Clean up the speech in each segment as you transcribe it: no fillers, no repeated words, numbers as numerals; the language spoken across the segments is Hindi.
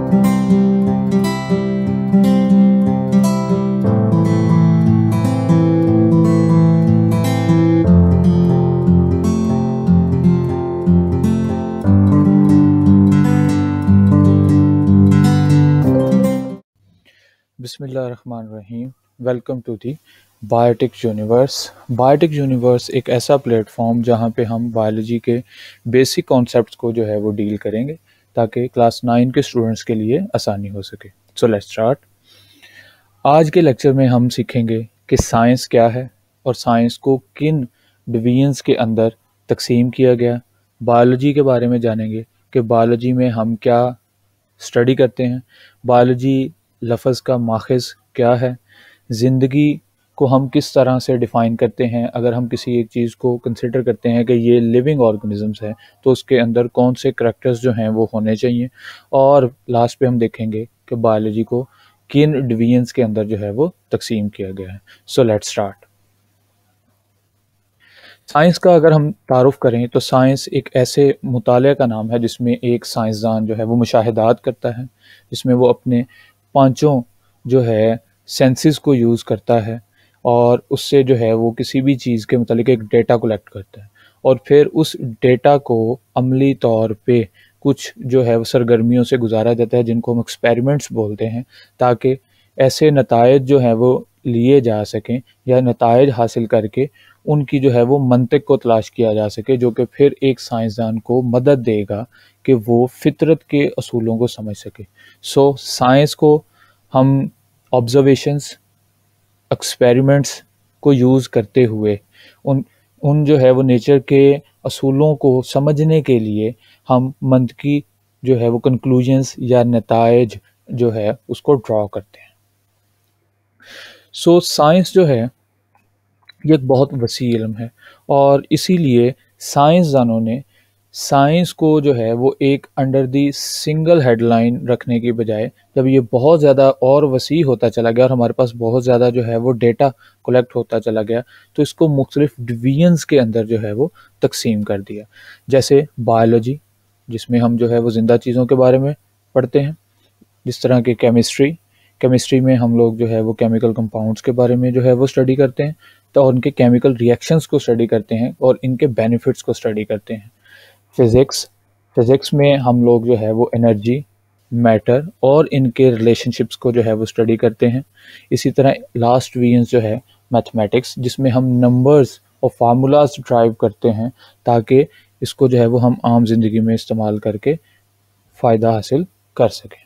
बिस्मिल्लाहिर्रहमानिर्रहीम। Welcome to the biotic universe. Biotic universe एक ऐसा प्लेटफॉर्म जहां पे हम बायोलॉजी के बेसिक कॉन्सेप्ट्स को जो है वो डील करेंगे ताकि क्लास 9 के स्टूडेंट्स के लिए आसानी हो सके। So let's start. आज के लेक्चर में हम सीखेंगे कि साइंस क्या है और साइंस को किन डिवीजन्स के अंदर तकसीम किया गया। बायोलॉजी के बारे में जानेंगे कि बायोलॉजी में हम क्या स्टडी करते हैं, बायोलॉजी लफ्ज़ का माखज़ क्या है, ज़िंदगी को हम किस तरह से डिफ़ाइन करते हैं। अगर हम किसी एक चीज़ को कंसिडर करते हैं कि ये लिविंग ऑर्गेनिज़म्स है तो उसके अंदर कौन से करैक्टर्स जो हैं वो होने चाहिए। और लास्ट पे हम देखेंगे कि बायोलॉजी को किन डिवीजन्स के अंदर जो है वो तकसीम किया गया है। सो लेट्स स्टार्ट। साइंस का अगर हम तारुफ़ करें तो साइंस एक ऐसे मुताले का नाम है जिसमें एक साइंसदान जो है वो मुशाहिदात करता है, जिसमें वो अपने पांचों जो है सेंसेस को यूज़ करता है और उससे जो है वो किसी भी चीज़ के मुतालिक एक डेटा कलेक्ट करता है और फिर उस डेटा को अमली तौर पे कुछ जो है वो सरगर्मियों से गुजारा जाता है जिनको हम एक्सपेरिमेंट्स बोलते हैं, ताकि ऐसे नतायज जो हैं वो लिए जा सकें या नतायज हासिल करके उनकी जो है वो मंतिक को तलाश किया जा सके, जो कि फिर एक साइंसदान को मदद देगा कि वो फितरत के असूलों को समझ सके। सो साइंस को हम ऑब्जर्वेशंस, एक्सपेरिमेंट्स को यूज़ करते हुए उन उन जो है वो नेचर के असूलों को समझने के लिए हम मंतकी जो है वो कंक्लूजन्स या नतायज जो है उसको ड्रॉ करते हैं। सो साइंस जो है ये एक बहुत वसी इल्म है और इसीलिए साइंसदानों ने साइंस को जो है वो एक अंडर दी सिंगल हेडलाइन रखने की बजाय, जब ये बहुत ज़्यादा और वसी होता चला गया और हमारे पास बहुत ज़्यादा जो है वो डेटा कलेक्ट होता चला गया, तो इसको मुख्तलिफ डिवीजन्स के अंदर जो है वो तकसीम कर दिया। जैसे बायोलॉजी, जिसमें हम जो है वो ज़िंदा चीज़ों के बारे में पढ़ते हैं, जिस तरह की केमिस्ट्री में हम लोग जो है वो केमिकल कंपाउंड्स के बारे में जो है वो स्टडी करते हैं, तो उनके केमिकल रिएक्शंस को स्टडी करते हैं और इनके बेनिफिट्स को स्टडी करते हैं। फिज़िक्स में हम लोग जो है वो एनर्जी, मैटर और इनके रिलेशनशिप्स को जो है वो स्टडी करते हैं। इसी तरह लास्ट डिवीजन जो है मैथमेटिक्स, जिसमें हम नंबर्स और फार्मूलाज ड्राइव करते हैं ताकि इसको जो है वो हम आम जिंदगी में इस्तेमाल करके फ़ायदा हासिल कर सकें।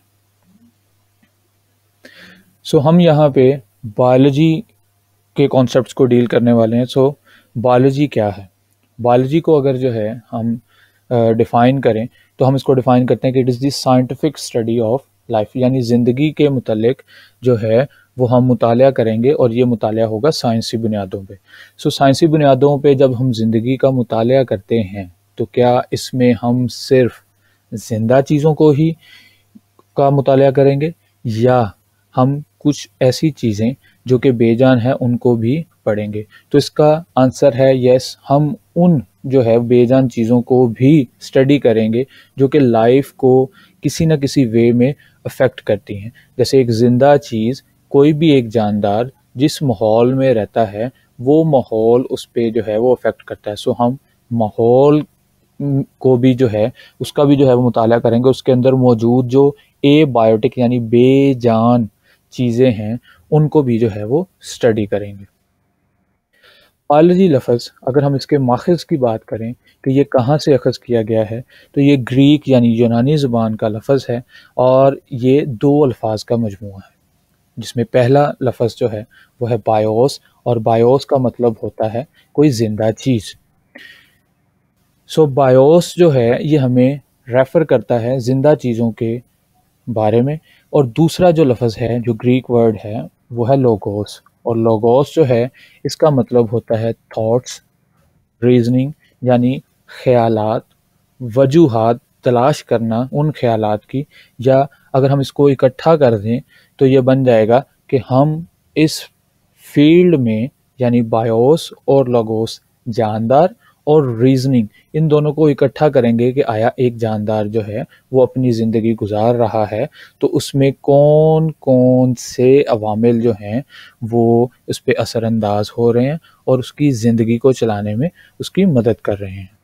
सो हम यहाँ पे बायोलॉजी के कॉन्सेप्ट्स को डील करने वाले हैं। सो बायोलॉजी क्या है? बायोलॉजी को अगर जो है हम डिफ़ाइन करें तो हम इसको डिफ़ाइन करते हैं कि it is the scientific study of life, यानी ज़िंदगी के मुतल्लिक जो है वो हम मुताला करेंगे और ये मुताला होगा साइंसी बुनियादों पे। सो साइंसी बुनियादों पे जब हम ज़िंदगी का मुताला करते हैं तो क्या इसमें हम सिर्फ ज़िंदा चीज़ों को ही का मुताला करेंगे या हम कुछ ऐसी चीज़ें जो कि बेजान हैं उनको भी पढ़ेंगे? तो इसका आंसर है यस, हम उन जो है बेजान चीज़ों को भी स्टडी करेंगे जो कि लाइफ को किसी न किसी वे में अफेक्ट करती हैं। जैसे एक ज़िंदा चीज़, कोई भी एक जानदार जिस माहौल में रहता है वो माहौल उस पे जो है वो अफेक्ट करता है। सो हम माहौल को भी जो है उसका भी जो है वो मुताला करेंगे, उसके अंदर मौजूद जो बायोटिक यानी बेजान चीज़ें हैं उनको भी जो है वो स्टडी करेंगे। बायोलॉजी लफ्ज़ अगर हम इसके माखज़ की बात करें कि ये कहाँ से अख़ज़ किया गया है, तो ये ग्रीक यानी यूनानी ज़ुबान का लफ्ज़ है और ये 2 अल्फाज का मजमूआ है, जिसमें पहला लफ्ज़ जो है वो है बायोस और बायोस का मतलब होता है कोई ज़िंदा चीज़। सो बायोस जो है ये हमें रेफ़र करता है ज़िंदा चीज़ों के बारे में। और दूसरा जो लफ्ज़ है, जो ग्रीक वर्ड है, वो है लोगोस और लोगोस जो है इसका मतलब होता है थॉट्स, रीज़निंग यानी ख़यालात, वजूहात तलाश करना उन ख़यालात की, या अगर हम इसको इकट्ठा कर दें तो ये बन जाएगा कि हम इस फ़ील्ड में यानी बायोस और लोगोस जानदार और रीजनिंग, इन दोनों को इकट्ठा करेंगे कि आया एक जानदार जो है वो अपनी ज़िंदगी गुजार रहा है तो उसमें कौन कौन से अवामिल जो हैं वो उस पर असरअंदाज हो रहे हैं और उसकी ज़िंदगी को चलाने में उसकी मदद कर रहे हैं।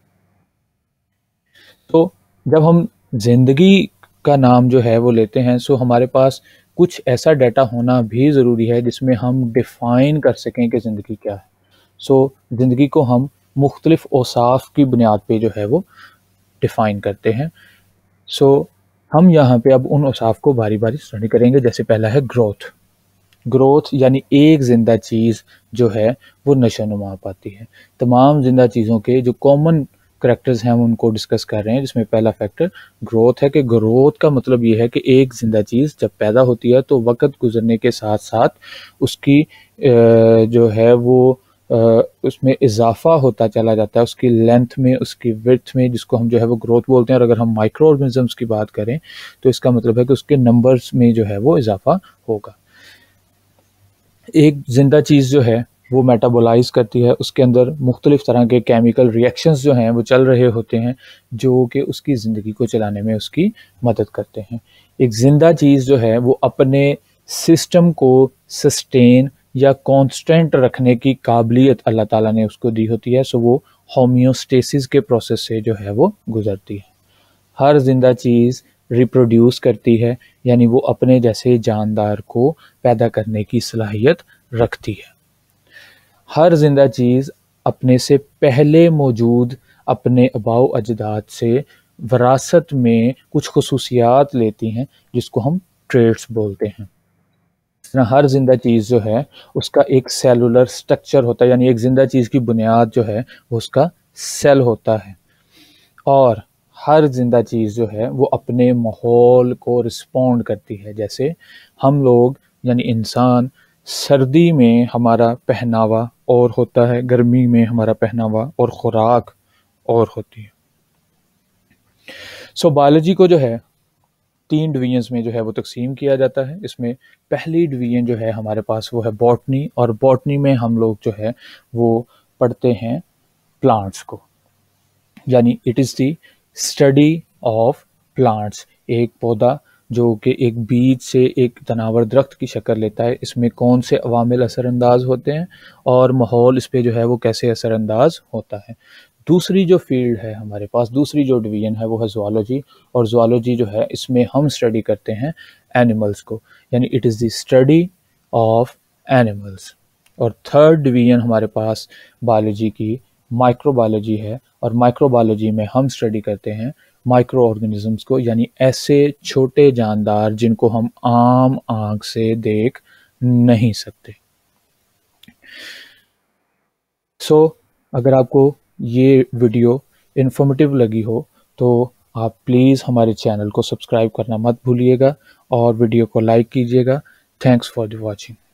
तो जब हम ज़िंदगी का नाम जो है वो लेते हैं, सो हमारे पास कुछ ऐसा डाटा होना भी ज़रूरी है जिसमें हम डिफ़ाइन कर सकें कि ज़िंदगी क्या है। सो ज़िंदगी को हम मुख्तलिफ़ औसाफ़ की बुनियाद पे जो है वो डिफ़ाइन करते हैं। सो हम यहाँ पे अब उन औसाफ़ को बारी-बारी स्टडी करेंगे। जैसे पहला है ग्रोथ। ग्रोथ यानी एक ज़िंदा चीज़ जो है वो नशो-नुमा पाती है। तमाम ज़िंदा चीज़ों के जो कॉमन करैक्टर्स हैं हम उनको डिस्कस कर रहे हैं, जिसमें पहला फैक्टर ग्रोथ है कि ग्रोथ का मतलब ये है कि एक ज़िंदा चीज़ जब पैदा होती है तो वक़्त गुज़रने के साथ-साथ उसकी जो है वो उसमें इज़ाफ़ा होता चला जाता है, उसकी लेंथ में, उसकी विड्थ में, जिसको हम जो है वो ग्रोथ बोलते हैं। और अगर हम माइक्रो ऑर्गेनिज़म्स की बात करें तो इसका मतलब है कि उसके नंबर्स में जो है वो इज़ाफ़ा होगा। एक ज़िंदा चीज़ जो है वो मेटाबोलाइज़ करती है, उसके अंदर मुख्तलिफ़ तरह के केमिकल रिएक्शंस जो हैं वो चल रहे होते हैं, जो कि उसकी ज़िंदगी को चलाने में उसकी मदद करते हैं। एक ज़िंदा चीज़ जो है वो अपने सिस्टम को सस्टेन या कांस्टेंट रखने की काबिलियत अल्लाह ताला ने उसको दी होती है, सो वो होमियोस्टेसिस के प्रोसेस से जो है वो गुज़रती है। हर ज़िंदा चीज़ रिप्रोड्यूस करती है, यानी वो अपने जैसे जानदार को पैदा करने की सलाहियत रखती है। हर ज़िंदा चीज़ अपने से पहले मौजूद अपने आबाओ अजदाद से विरासत में कुछ खुसूसियात लेती हैं, जिसको हम ट्रेट्स बोलते हैं। इस तरह हर ज़िंदा चीज़ जो है उसका एक सेलुलर स्ट्रक्चर होता है, यानी एक ज़िंदा चीज़ की बुनियाद जो है वो उसका सेल होता है। और हर ज़िंदा चीज़ जो है वो अपने माहौल को रिस्पॉन्ड करती है। जैसे हम लोग यानी इंसान, सर्दी में हमारा पहनावा और होता है, गर्मी में हमारा पहनावा और खुराक और होती है। सो बायोलॉजी को जो है 3 डिवीजन्स में जो है वो तकसीम किया जाता है। इसमें पहली डिवीजन जो है हमारे पास वो है बॉटनी, और बॉटनी में हम लोग जो है वो पढ़ते हैं प्लांट्स को, यानी it is the study of plants. एक पौधा जो कि एक बीज से एक तनावर दरख्त की शक्ल लेता है, इसमें कौन से अवामिल असरअंदाज होते हैं और माहौल इस पे जो है वो कैसे असरअंदाज होता है। दूसरी जो फील्ड है हमारे पास, दूसरी जो डिवीज़न है वो है ज़ूलॉजी, और ज़ूलॉजी जो है इसमें हम स्टडी करते हैं एनिमल्स को, यानी it is the study of animals. और थर्ड डिवीज़न हमारे पास बायोलॉजी की माइक्रोबायोलॉजी है, और माइक्रोबायोलॉजी में हम स्टडी करते हैं माइक्रो ऑर्गेनिजम्स को, यानी ऐसे छोटे जानदार जिनको हम आम आँख से देख नहीं सकते। सो अगर आपको ये वीडियो इन्फॉर्मेटिव लगी हो तो आप प्लीज़ हमारे चैनल को सब्सक्राइब करना मत भूलिएगा और वीडियो को लाइक कीजिएगा। Thanks for the watching.